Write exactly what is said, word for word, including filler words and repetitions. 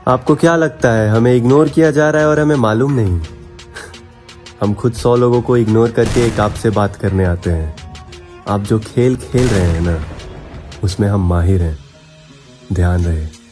आपको क्या लगता है हमें इग्नोर किया जा रहा है और हमें मालूम नहीं? हम खुद सौ लोगों को इग्नोर करके एक आपसे बात करने आते हैं। आप जो खेल खेल रहे हैं ना, उसमें हम माहिर हैं। ध्यान रहे।